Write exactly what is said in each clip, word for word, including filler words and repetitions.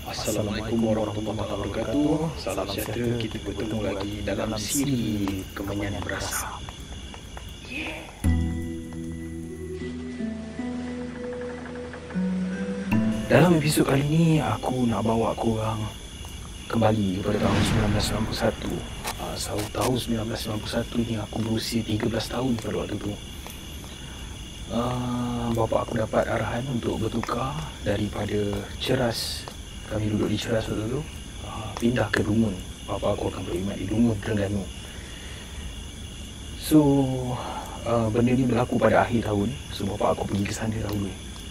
Assalamualaikum warahmatullahi wabarakatuh. Salam sejahtera. Kita bertemu lagi dalam siri Kemenyan Berasa. Dalam episod kali ini, aku nak bawa korang kembali kepada tahun sembilan belas sembilan puluh satu. uh, Tahun sembilan belas sembilan puluh satu ni aku berusia tiga belas tahun pada waktu tu. uh, Bapa aku dapat arahan untuk bertukar daripada Ceras. Kami duduk di Ceras waktu tu, uh, pindah ke Dungun. Bapa aku akan berkhidmat di Dungun, Terengganu. So uh, benda ni berlaku pada akhir tahun. So bapa aku pergi ke sana dahulu.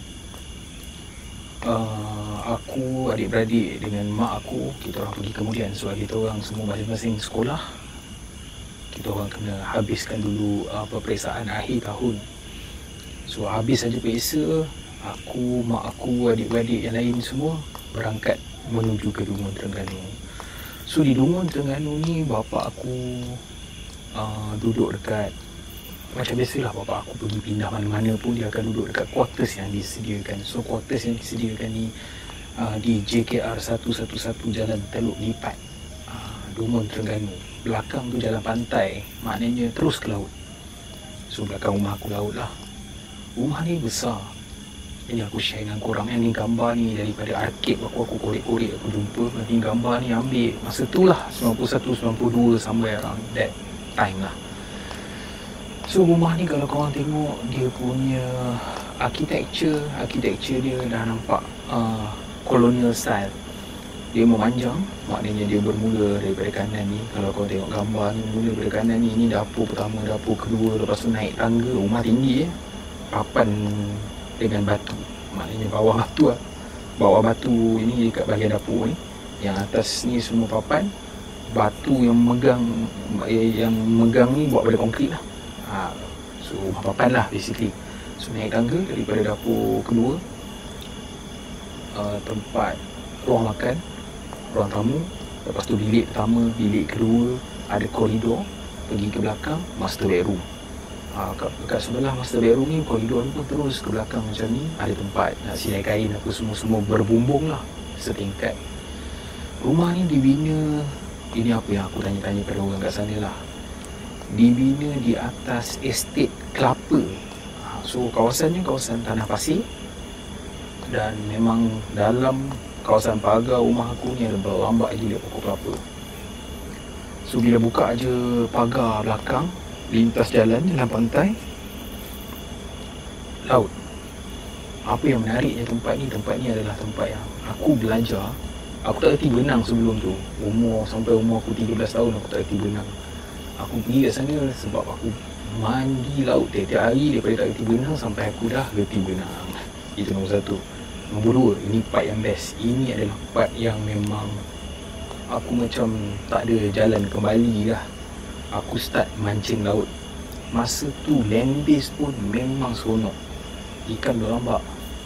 uh, Aku, adik-beradik dengan mak aku, kita orang pergi kemudian. Sebab kita orang semua masing-masing sekolah. Kita orang kena habiskan dulu uh, peperiksaan akhir tahun. So habis saja periksa, aku, mak aku, adik-beradik yang lain semua berangkat menuju ke Dungun, Terengganu. So di Dungun, Terengganu ni bapa aku uh, duduk dekat, macam biasalah bapa aku pergi pindah mana-mana pun dia akan duduk dekat quarters yang disediakan. So quarters yang disediakan ni uh, di J K R seratus sebelas Jalan Teluk Lipat, uh, Dungun, Terengganu. Belakang tu jalan pantai, maknanya terus ke laut. So belakang rumah aku laut lah. Rumah ni besar. Ini aku share dengan korang. Yang ni gambar ni daripada arcade aku, aku korek-korek aku jumpa. Nanti gambar ni ambil masa tu lah, sembilan puluh satu sembilan puluh dua, somewhere around that time lah. So rumah ni kalau korang tengok dia punya architecture, architecture dia dah nampak uh, colonial style. Dia memanjang, maknanya dia bermula daripada kanan ni. Kalau korang tengok gambar ni, mula daripada kanan ni. Ini dapur pertama, dapur kedua, lepas tu naik tangga. Rumah tinggi eh, papan dengan batu, maknanya bawah batu lah. Bawah batu ini dekat bahagian dapur ni. Yang atas ni semua papan. Batu yang megang, yang megang ni buat pada konkrit lah. ha, So rumah papan lah basically. So naik tangga daripada dapur kedua, uh, tempat ruang makan, ruang tamu. Lepas tu bilik pertama, bilik kedua, ada koridor pergi ke belakang, master bedroom. Ha, kat, kat sebelah master bedroom ni, koridor ni pun terus ke belakang macam ni. Ada tempat nak silai kain apa semua-semua berbumbung lah, setingkat. Rumah ni dibina, ini apa yang aku tanya-tanya pada orang kat sana lah, dibina di atas estate kelapa. ha, So kawasannya kawasan tanah pasir. Dan memang dalam kawasan pagar rumah aku ni ada berlambak gila pokok kelapa. So bila buka je pagar belakang, lintas jalan, jalan pantai, laut. Apa yang menariknya tempat ni, tempat ni adalah tempat yang aku belajar. Aku tak reti berenang sebelum tu. Umur, sampai umur aku tiga belas tahun aku tak reti berenang. Aku pergi kat sana sebab aku mandi laut tiap-tiap hari. Daripada tak reti berenang sampai aku dah reti berenang. Itu nombor satu. Nombor dua, ini part yang best. Ini adalah part yang memang aku macam tak ada jalan kembali lah. Aku start mancing laut. Masa tu land base pun memang seronok. Ikan berlambak.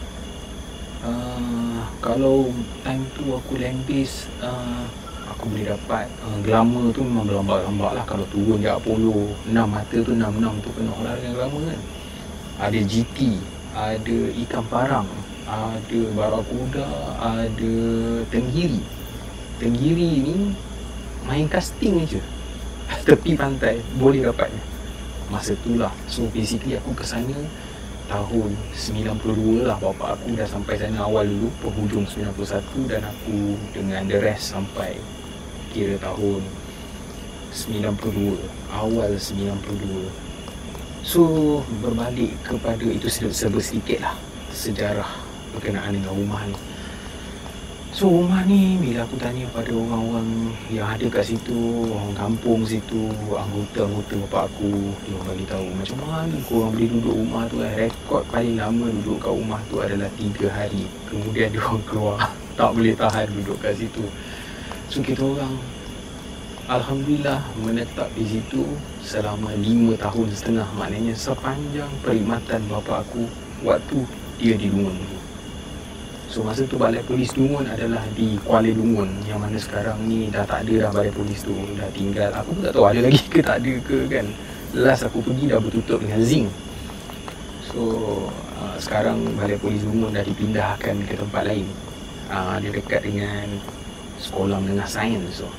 uh, Kalau time tu aku land base, uh, aku boleh dapat uh, glamour tu memang berlambak-lambak lah. Kalau turun di Apollo enam mata tu, enam enam tu penuh lah dengan glamour kan. Ada G T, ada ikan parang, ada barakuda, ada tenggiri. Tenggiri ni main casting je tepi pantai boleh dapatnya masa tu lah. So basically aku ke sana tahun sembilan puluh dua lah. Bapa aku dah sampai sana awal dulu, penghujung sembilan puluh satu. Dan aku dengan the rest sampai kira tahun sembilan puluh dua, awal sembilan puluh dua. So berbalik kepada itu, serba sedikit lah sejarah berkenaan dengan rumah ni. So rumah ni bila aku tanya pada orang-orang yang ada kat situ, orang kampung situ, anggota-anggota bapak aku, dia orang bagi tahu macam mana korang boleh duduk rumah tu kan. Rekod paling lama duduk kat rumah tu adalah tiga hari. Kemudian dia orang keluar, tak boleh tahan duduk kat situ. So kita orang alhamdulillah menetap di situ selama lima tahun setengah. Maknanya sepanjang perkhidmatan bapak aku waktu dia di Dungun. So masa tu balai polis Dungun adalah di Kuala Dungun, yang mana sekarang ni dah tak ada dah balai polis tu. Dah tinggal, aku pun tak tahu ada lagi ke tak ada ke kan. Last aku pergi dah bertutup dengan zinc. So uh, sekarang balai polis Dungun dah dipindahkan ke tempat lain. uh, Dia dekat dengan sekolah menengah sains. So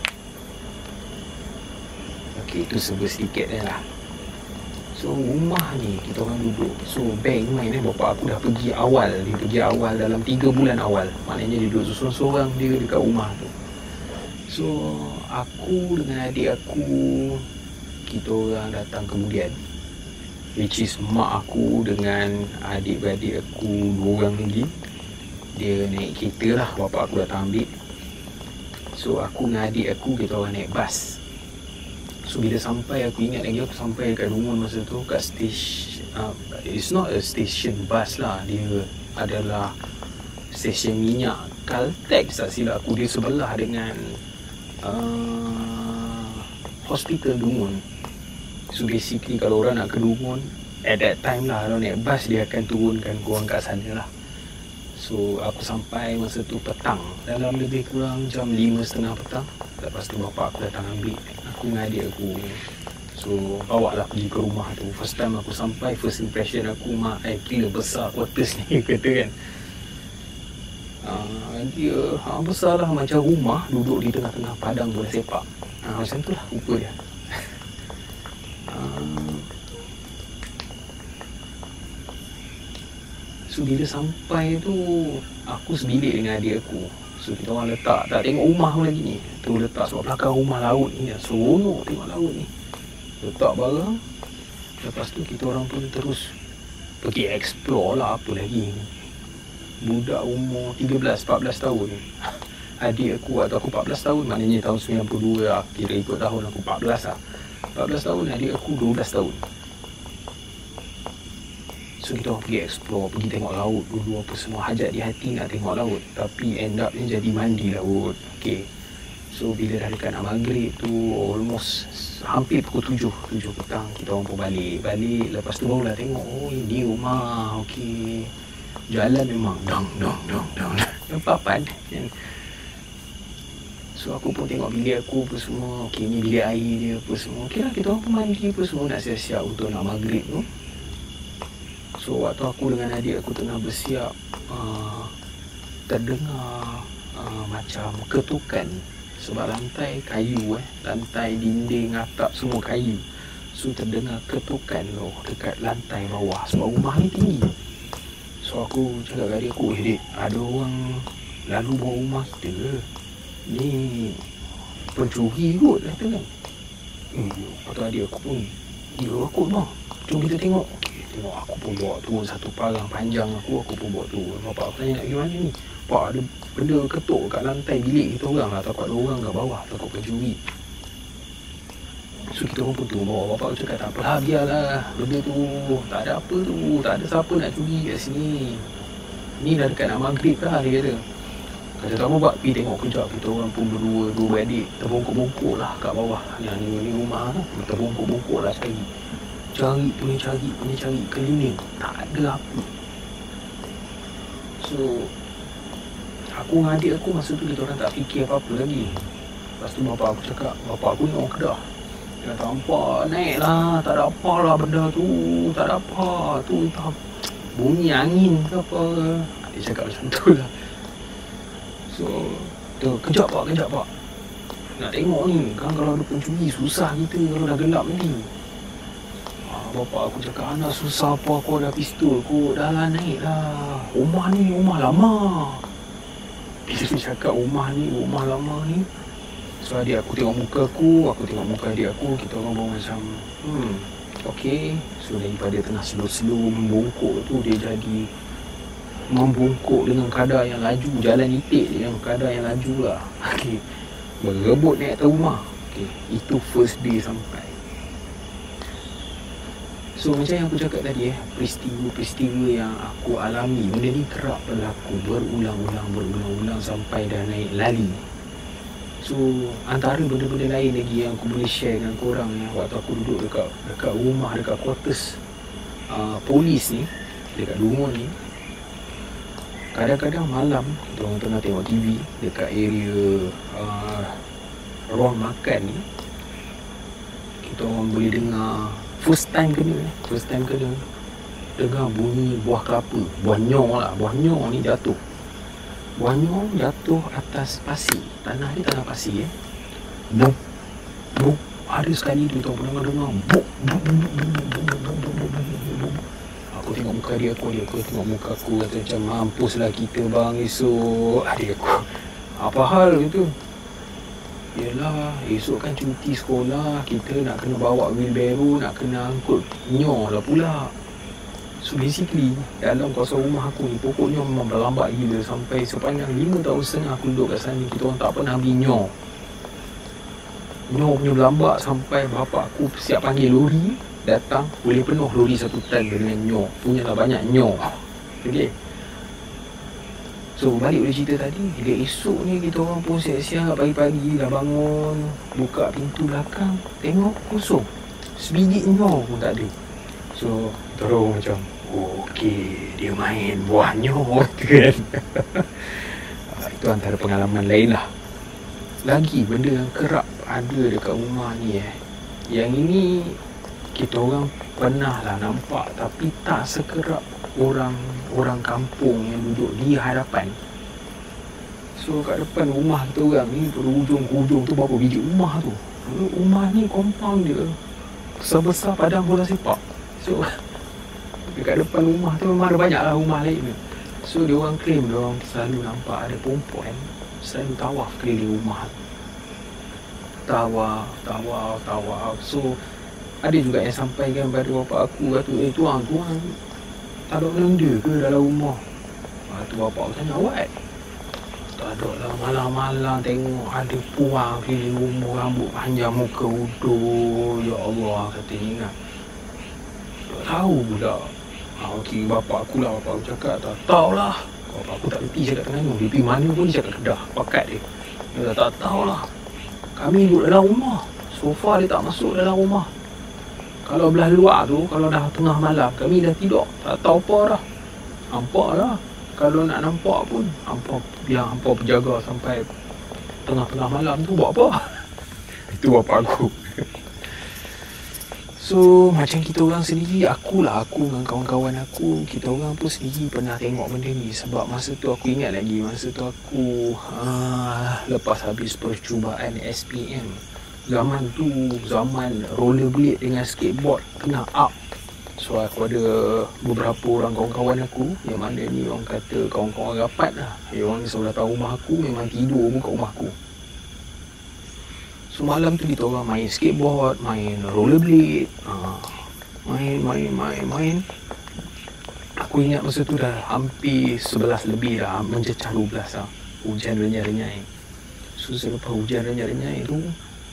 ok, itu serba sedikit je lah. So rumah ni kita orang duduk. So bank main eh, bapak aku dah pergi awal. Dia pergi awal dalam tiga bulan awal. Maknanya dia duduk seorang-seorang dia dekat rumah tu. So aku dengan adik aku, kita orang datang kemudian, which is mak aku dengan adik-beradik aku dua orang lagi. Dia naik kereta lah, bapak aku datang ambil. So aku dengan adik aku, kita orang naik bas. So bila sampai, aku ingat lagi aku sampai kat Lungun masa tu, kat station, uh, it's not a station bus lah, dia adalah stesen minyak Caltex tak silap aku. Dia sebelah dengan uh, hospital Lungun. So basically kalau orang nak ke Lungun at that time lah, kalau naik bas dia akan turunkan korang kat sana lah. So aku sampai masa tu petang, dalam lebih kurang jam lima tiga puluh petang. Lepas tu bapak aku datang ambil aku dengan adik aku. So bawa lah pergi ke rumah tu. First time aku sampai, first impression aku, mak eh gila besar quarters ni kata kan. uh, Dia uh, besar lah macam rumah, duduk di tengah-tengah padang bola sepak. uh, Macam tu lah rupa dia. uh, So bila sampai tu, aku sebilik dengan adik aku. So kita orang letak, tak tengok rumah pun lagi ni. Tu letak sebab belakang rumah laut ni, seronok tengok laut ni. Letak barang. Lepas tu kita orang pun terus pergi explore lah apa lagi. Budak umur tiga belas empat belas tahun. Adik aku atau aku empat belas tahun, maknanya tahun sembilan puluh dua lah. Kira ikut tahun aku empat belas lah. empat belas tahun, adik aku dua belas tahun. So kita orang pergi explore, pergi tengok laut dulu apa semua. Hajat di hati nak tengok laut, tapi end up ni jadi mandi laut. Okay. So bila dah dekat nak maghrib tu, almost hampir pukul tujuh petang, kita orang pun balik. Balik, lepas tu barulah tengok, oh ini rumah, okay. Jalan memang dong dong dong dong papan kan. So aku pun tengok bilik aku apa semua, okay ni bilik air dia apa semua. Okay lah, kita orang pun mandi apa semua, nak siap-siap untuk nak maghrib tu. So waktu aku dengan adik aku tengah bersiap, uh, terdengar uh, macam ketukan. Sebab lantai kayu eh, lantai dinding atap semua kayu. So terdengar ketukan loh dekat lantai bawah, sebab rumah ni tinggi. So aku cakap kat adik aku, eh dek, ada orang lalu bawah rumah kita ke? Ni pencuri kot kata kan. Eh, kata adik aku pun, ya aku mah, jom kita tengok. Tengok, aku pun bawa turun satu parang panjang aku, aku pun bawa turun. Bapak aku tanya, nak pergi mana ni? Pak, ada benda ketuk kat lantai bilik kita orang lah. Takut ada orang kat bawah, takut pencuri. So kita orang pun turun bawah. Bapak aku cakap, tak apalah, biarlah benda tu, tak ada apa tu, tak ada siapa nak curi kat sini. Ni dah dekat nak maghrib lah, dia kata. Kata tak apa Pak, pergi tengok kejap. Kita orang pun berdua, dua beradik terbongkok-bongkok lah kat bawah. Yang ni, ni rumah lah, terbongkok-bongkok lah sekali. Cari punya cari punya cari keliling, tak ada apa. So aku dengan adik aku masa tu kita orang tak fikir apa-apa lagi. Lepas tu bapak aku cakap, bapak aku ni orang Kedah. Dia kata, nampak naik lah, tak ada apa lah benda tu, tak ada apa. Tu entah bunyi angin ke apa. Dia cakap macam tu lah. So tu, kejap Pak, kejap Pak, nak tengok ni, kan kalau ada pencuri susah kita kalau dah gelap nanti. Bapak aku cakap, anak susah apa, aku ada pistol kot, dah lah naik lah. Rumah ni rumah lama. Bila dia cakap rumah ni rumah lama ni, so adik aku tengok muka aku, aku tengok muka adik aku, kita orang baru macam hmm, okay. So daripada tengah slow-slow membongkok tu, dia jadi membongkok dengan kadar yang laju, jalan itik dengan kadar yang laju lah. Okay. Berebut naik atas rumah. Okay. Itu first day sampai. So macam yang aku cakap tadi eh, peristiwa-peristiwa yang aku alami, benda ni kerap berlaku berulang-ulang, berulang-ulang sampai dah naik lali. So antara benda-benda lain lagi yang aku boleh share dengan korang ya, waktu aku duduk dekat dekat rumah, dekat quarters uh, polis ni, dekat Lungun ni, kadang-kadang malam kita orang tengah tengok T V dekat area uh, ruang makan ni, kita orang boleh dengar. First time kena, first time kena dengar bunyi buah kelapa, buah nyong lah, buah nyong ni jatuh. Wanyo jatuh atas pasir. Tanah ni tanah pasir eh. Buk, buk. Ada sekali dia tahu dengar-dengar. Buk, buk, buk, buk, buk, buk, buk, buk, buk. Aku tengok muka dia, aku dia, aku tengok muka aku kata macam mampuslah kita bang esok. Adik aku, apa hal gitu? Yelah, esok kan cuti sekolah, kita nak kena bawa wheelbarrow, nak kena angkut nyor lah pula. So basically, dalam kawasan rumah aku ni, pokoknya memang berlambat gila. Sampai sepanjang lima tahun setengah aku duduk kat sana, kita orang tak pernah beli nyor. Nyor punya berlambat sampai bapak aku siap panggil lori datang, boleh penuh lori satu tan dengan nyor. Punya tak banyak nyor. Okay. So balik boleh cerita tadi, dia esok ni kita orang pun siap-siap pagi-pagi dah bangun, buka pintu belakang, tengok kosong. Sebiji nyor pun tak ada. So terus macam, oh, okey, dia main buah nyor kan. Itu antara pengalaman lain lah. Lagi benda yang kerap ada dekat rumah ni eh. Yang ini kita orang pernah lah nampak, tapi tak sekerap orang orang kampung yang duduk di hadapan. So kat depan rumah kita orang ni, berhujung ke hujung tu berapa biji rumah tu. Rumah ni compound dia sebesar padang bola sepak. So dekat depan rumah tu memang ada banyak lah rumah lain tu. So dia orang claim, dia orang selalu nampak ada perempuan selalu tawaf keliling rumah. Tawaf, tawaf, tawaf. So ada juga yang sampaikan pada bapak aku, kata, eh tuan, tuan tak ada benda ke dalam rumah? Lepas tu bapak aku tanya, what? Tak ada lah, malam-malam tengok ada puang keliling rumah, rambut panjang, muka udur. Ya Allah, kata ni kan. Tak tahu pula. Ha, okey, bapak aku lah, bapak aku cakap, tak tahulah. Bapak aku tak reti cakap Terengganu. Dia pergi mana pun dia cakap Kedah, pakat dia. Dia tak tahulah. Kami duduk dalam rumah. So far dia tak masuk dalam rumah. Kalau belah luar tu, kalau dah tengah malam, kami dah tidur. Tak tahu apa dah. Hampa lah. Kalau nak nampak pun, hampa yang hampa berjaga sampai tengah-tengah malam tu buat apa? Itu bapak aku. So, macam kita orang sendiri, akulah, aku dengan kawan-kawan aku, kita orang pun sendiri pernah tengok benda ni. Sebab masa tu aku ingat lagi, masa tu aku aa, lepas habis percubaan S P M. Zaman tu, zaman rollerblade dengan skateboard tengah up. So aku ada beberapa orang kawan-kawan aku, yang mana ni orang kata kawan-kawan rapat lah. Yang orang ni selalu datang rumah aku, memang tidur pun kat rumah aku. So malam tu kita orang main skateboard, main rollerblade, ha, main, main, main, main. Aku ingat masa tu dah hampir sebelas lebih dah, mencecah dua belas lah. Hujan renyai-renyai. So selepas hujan renyai-renyai tu,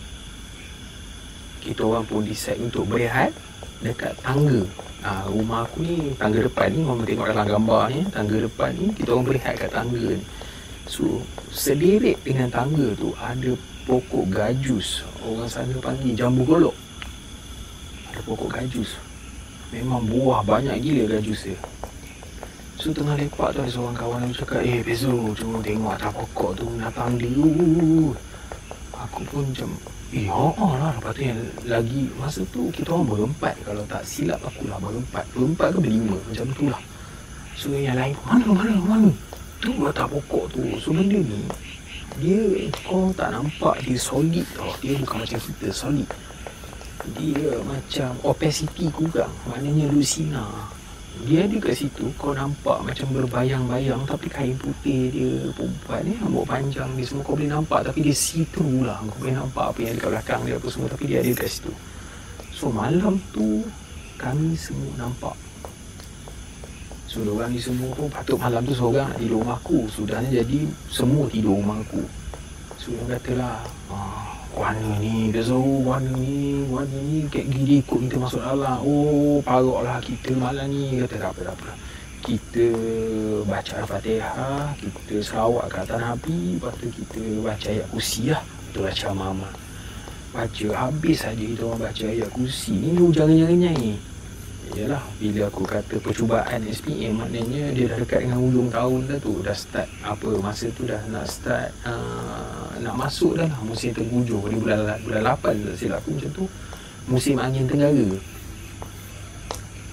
kita orang pun decide untuk berehat dekat tangga. Ha, rumah aku ni, tangga depan ni, orang tengok dalam gambar ni, tangga depan ni, kita orang berehat kat tangga ni. So, selirik dengan tangga tu ada pokok gajus. Orang sana panggil jambu golok. Ada pokok gajus. Memang buah banyak gila gajus dia. So, tengah lepak tu ada seorang kawan aku cakap, eh, Bezo, cuma tengok atas pokok tu, binatang dia. Aku pun macam, eh, haa lah. Lepas tu yang lagi, masa tu kita orang berempat. Kalau tak silap aku lah berempat. Berempat ke berlima, macam tu lah. So yang lain, mana, mana, mana? Tu atas pokok tu. So benda ni, dia kau tak nampak dia solid tau. Dia bukan macam kita solid. Dia macam opacity kurang. Maknanya lucina. Dia ada kat situ, kau nampak macam berbayang-bayang. Tapi kain putih dia, perempuan ni, rambut panjang dia semua kau boleh nampak. Tapi dia see-through lah. Kau boleh nampak apa yang ada kat belakang dia apa semua. Tapi dia ada kat situ. So malam tu, kami semua nampak. So diorang ni semua pun patut malam tu seorang nak tidur rumah aku. Sudahnya jadi semua tidur rumah aku. So dia katalah, ah, warna ni, Bezo, warna ni, warna ni kayak gini ikut kita masuk dalam. Oh, parok lah kita malam ni. Kata tak apa, tak apa. Kita baca Al-Fatihah, kita selawat ke atas Nabi, lepas tu kita baca ayat kursi lah. Kita baca Mama. Baca habis saja kita orang baca ayat kursi. Ni hujan-hujan-hujan. Yalah, bila aku kata percubaan S P M, maknanya dia dah dekat dengan hujung tahun dah tu. Dah start, apa, masa tu dah nak start, uh, nak masuk dah lah musim tenggujur. Dia bulan, bulan lapan tak silap aku macam tu. Musim angin tenggara.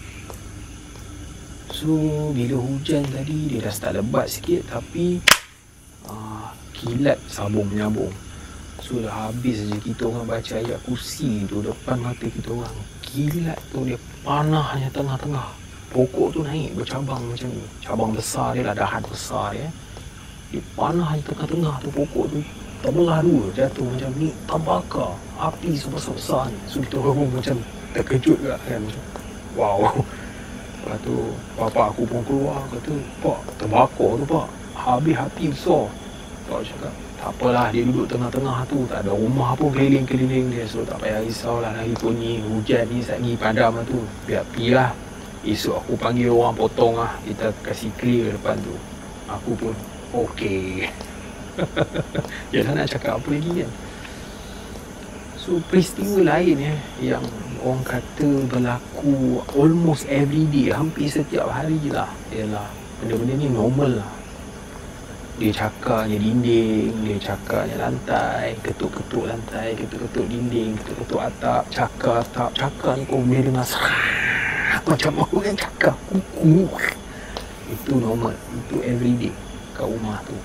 So, bila hujan tadi, dia dah start lebat sikit. Tapi, kilat sabung menyambung. So dah habis je kita orang baca ayat kursi tu depan mata kita orang. Kilat tu dia panahnya tengah-tengah. Pokok tu naik bercabang macam ni. Cabang besar dia lah, dahan besar dia. Dia panahnya tengah-tengah tu pokok tu. Terbelah dua, jatuh macam ni, terbakar. Api sebesar-besar ni. So kita orang macam terkejut juga kan. Wow. Lepas tu bapa aku pun keluar, kata, "Pak, terbakar tu pak. Habis api besar." Pak cakap, "Tak apalah, dia duduk tengah-tengah tu, tak ada rumah pun keliling-keliling dia. So tak payah risaulah hari tu ni, hujan ni saat ni padam lah tu. Biar pi lah. Esok aku panggil orang potong lah, kita kasih clear depan tu." Aku pun okey. Jangan nak cakap apa lagi kan. So peristiwa lain ya, yang orang kata berlaku almost every day, hampir setiap hari lah, ialah benda-benda ni normal lah. Dia cakarnya dinding, dia cakarnya lantai, ketuk-ketuk lantai, ketuk-ketuk dinding, ketuk-ketuk atap, cakar atap, cakar ni kau boleh dengar serak macam orang cakar kuku. Itu normal, itu everyday kat rumah tu.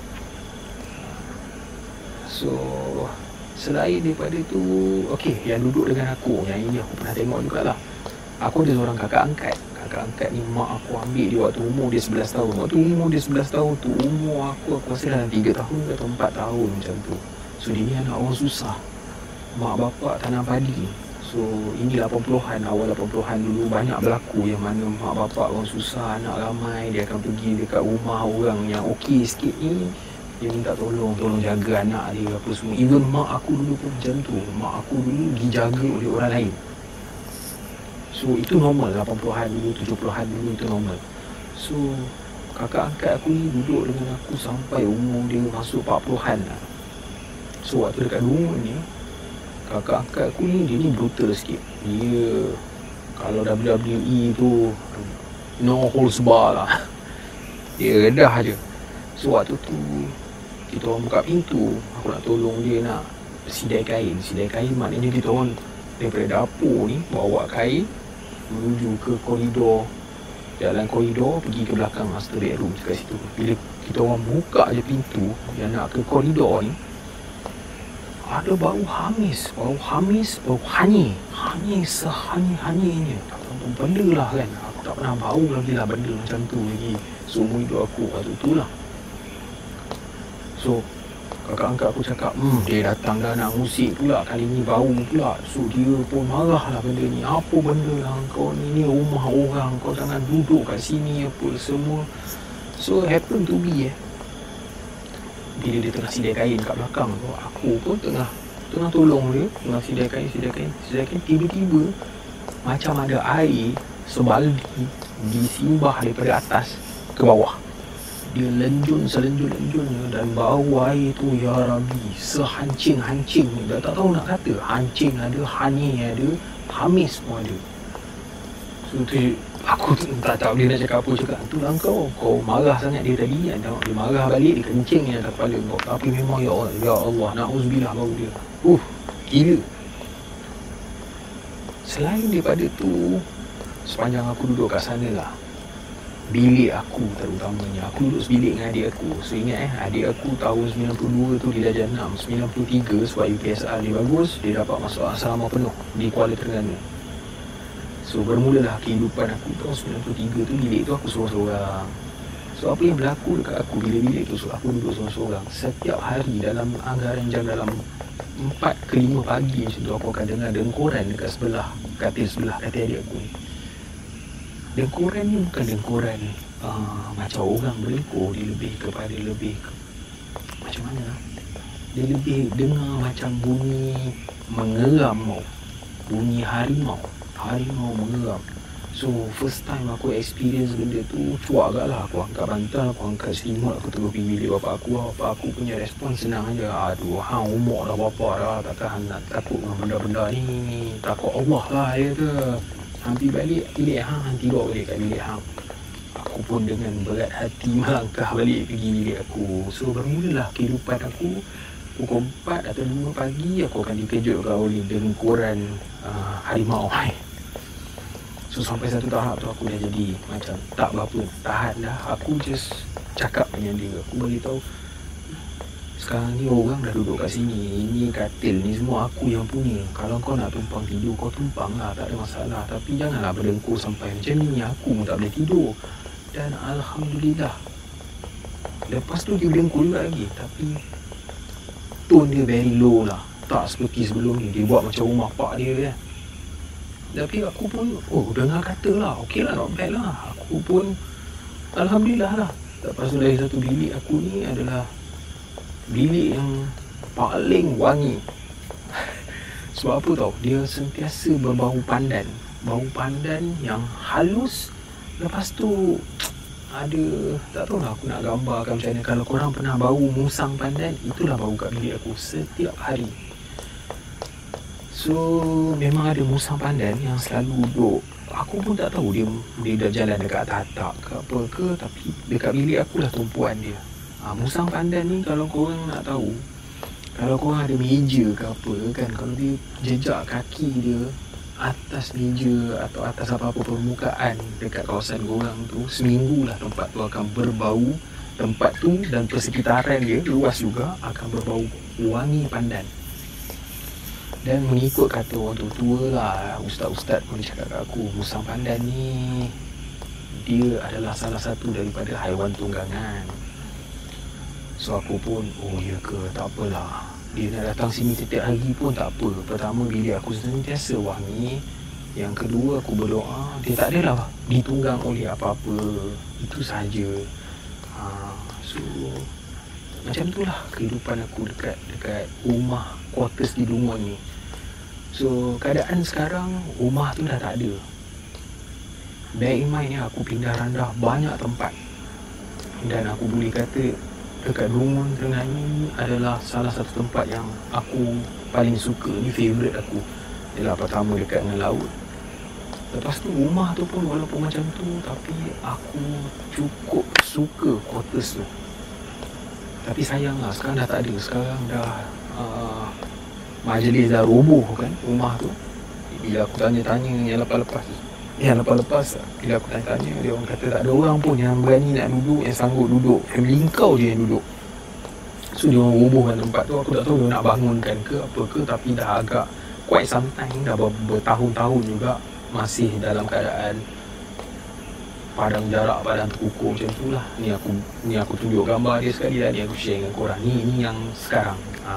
So selain daripada tu, okey, yang duduk dengan aku, yang ini aku pernah tengok jugalah. Aku ada seorang kakak angkat. Kakak angkat ni mak aku ambil dia waktu umur dia sebelas tahun. Waktu umur dia sebelas tahun tu, umur aku, aku rasa dalam tiga tahun atau empat tahun macam tu. So dia ni anak orang susah. Mak bapak tanam padi. So ini lapan puluhan, awal lapan puluhan dulu banyak berlaku yang mana mak bapak orang susah, anak ramai, dia akan pergi dekat rumah orang yang okey sikit ni, dia minta tolong, tolong jaga anak dia apa semua. Even mak aku dulu pun macam tu. Mak aku dulu dijaga oleh orang lain. So itu normal, lapan puluhan dulu, tujuh puluhan dulu itu normal. So kakak angkat aku ni duduk dengan aku sampai umur dia masuk empat puluhan lah. So waktu dekat rumah ni, kakak angkat aku ni, dia ni brutal sikit. Dia kalau W W E tu no holds bar lah. Dia redah je. So waktu tu kita orang buka pintu, aku nak tolong dia nak sidai kain. Sidai kain maknanya kita orang daripada dapur ni bawa kain menuju ke koridor, jalan koridor pergi ke belakang master bedroom dekat situ. Bila kita orang buka je pintu yang nak ke koridor ni, ada bau hamis, bau hamis, bau hanyir. Hanyir sehanyir-hanyirnya. Tak tahu benda lah kan. Aku tak pernah bau lagi lah benda macam tu lagi seumur hidup aku waktu tu lah. So kakak angkat aku cakap, hmm dia datang dah nak musik pula, kali ni bau pula. So dia pun marah lah benda ni. Apa benda lah kau ni, ni rumah orang, kau jangan duduk kat sini apa semua. So happen to be eh, bila dia tengah sidai kain kat belakang tu, aku pun tengah tengah tolong dia, tengah sidai kain, sidai kain, sidai kain, tiba-tiba macam ada air sebaldi disimbah daripada atas ke bawah. Dia lenjun selenjun-lenjunnya dan bau air tu, ya Rabbi, sehancing-hancing. Dah tak tahu nak kata, hancing ada, hanyir ada, hamis pun ada. So tu aku tak tahu dia nak cakap apa. Cakap tu lah kau, kau marah sangat dia tadi kan. Dia marah balik, dia kencing ni atas kepala kau. Tapi memang ya Allah, ya Allah, na'uzubillah bau dia. Uh, gila. Selain daripada tu, sepanjang aku duduk kat sana lah, bilik aku terutamanya, aku duduk sebilik dengan adik aku. So ingat eh, adik aku tahun sembilan puluh dua tu dia darjah enam. Sembilan puluh tiga sebab U P S R dia bagus, dia dapat masuk asrama penuh di Kuala Terengganu. So bermulalah kehidupan aku tahun sembilan puluh tiga tu. Bilik tu aku seorang-seorang. So apa yang berlaku dekat aku bila bilik tu, so aku duduk seorang-seorang. Setiap hari dalam anggaran jam dalam empat ke lima pagi macam tu, aku akan dengar dengkuran dekat sebelah katil sebelah katil adik aku ni. Dengkuran ni bukan dengkuran uh, macam orang berlengkur. Dia lebih kepada lebih ke, macam mana, dia lebih dengar macam bunyi mengeram, bunyi harimau. Harimau mengeram. So first time aku experience benda tu, cuak agak lah. Aku angkat bantal, aku angkat selimut, aku terus pergi bilik bapak aku. Bapak aku punya respon senang aja. Aduh, hang umur dah bapak dah, tak tahan nak takut dengan benda-benda ni. Takut Allah lah dia kata. Hampir balik bilik hang, hang tidur balik kat bilik hang. Aku pun dengan berat hati melangkah balik pergi bilik aku. So bermulalah kehidupan aku. Pukul empat atau lima pagi aku akan dikejutkan oleh dengkuran uh, harimau. So sampai satu tahap tu aku dah jadi macam tak berapa tahan dah. Aku just cakap dengan dia, aku beritahu, Sekarang ni orang dah duduk kat sini. Ini katil ni semua aku yang punya. Kalau kau nak tumpang tidur, kau tumpang lah, tak ada masalah. Tapi janganlah berdengkur sampai macam ni. Aku pun tak boleh tidur. Dan Alhamdulillah, lepas tu dia berdengkur juga lagi. Tapi tone dia very low lah. Tak seperti sebelum ni. Dia buat macam rumah pak dia kan. Tapi aku pun, oh dengar kata lah, okey lah, not bad lah. Aku pun Alhamdulillah lah. Lepas tu dari satu bilik aku ni adalah bilik yang paling wangi. Sebab apa tau? Dia sentiasa berbau pandan. Bau pandan yang halus. Lepas tu ada, tak tahu lah aku nak gambarkan macam mana. Kalau korang pernah bau musang pandan, itulah bau kat bilik aku setiap hari. So memang ada musang pandan yang selalu duduk. Aku pun tak tahu dia dia dah jalan dekat tatak ke apa ke, tapi dekat bilik aku lah tumpuan dia. Ha, musang pandan ni kalau korang nak tahu, kalau korang ada meja ke apa kan, kalau dia jejak kaki dia atas meja atau atas apa-apa permukaan dekat kawasan korang tu, seminggu lah tempat tu akan berbau. Tempat tu dan persekitaran dia luas juga akan berbau wangi pandan. Dan mengikut kata orang tua-tua lah, ustaz-ustaz pun dia cakap kat aku, musang pandan ni dia adalah salah satu daripada haiwan tunggangan. So aku pun, oh ya ke, tak apalah, dia nak datang sini setiap hari pun tak apa. Pertama, bilik aku sentiasa wangi. Yang kedua, aku berdoa dia tak adalah ditunggang oleh apa-apa. Itu sahaja. ha, So macam itulah kehidupan aku dekat dekat rumah quarters di Lumon ni. So keadaan sekarang rumah tu dah tak ada. Bear in mind ni aku pindah randah banyak tempat. Dan aku boleh kata dekat Lumon Terengganu ni adalah salah satu tempat yang aku paling suka. Ni favourite aku. Ialah pertama dekat dengan laut. Lepas tu rumah tu pun walaupun macam tu, tapi aku cukup suka quarters tu. Tapi sayang lah sekarang dah tak ada. Sekarang dah uh, majlis dah roboh kan rumah tu. Bila aku tanya-tanya yang lepas-lepas Yang lepas-lepas bila aku tanya-tanya, dia orang kata tak ada orang pun yang berani nak duduk, yang sanggup duduk. Family kau je yang duduk. So dia orang robohkan tempat tu. Aku tak tahu dia nak bangunkan ke apa ke, tapi dah agak quite sometime, dah bertahun-tahun juga masih dalam keadaan padang jarak, padang terkukur macam tu lah. Ni aku ni aku tunjuk gambar dia sekali lah. Ni aku share dengan korang. Ni ni yang sekarang. ha.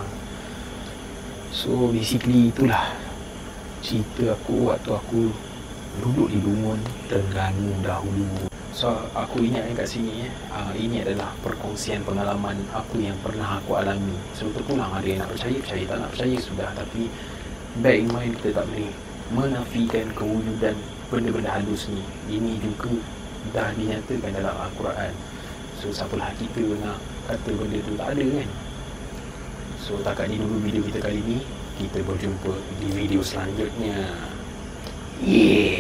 So basically itulah cerita aku waktu aku duduk di Lumon Terengganu dahulu. So aku ingat kat sini uh, ini adalah perkongsian pengalaman apa yang pernah aku alami. So terpulang ada yang nak percaya, percaya, tak nak percaya sudah. Tapi back in mind, kita tak boleh menafikan kewujudan benda-benda halus ni. Ini juga dah dinyatakan dalam Al-Quran. So siapalah kita nak kata benda tu tak ada kan. So takat ni dulu video kita kali ni. Kita berjumpa di video selanjutnya. Yeah.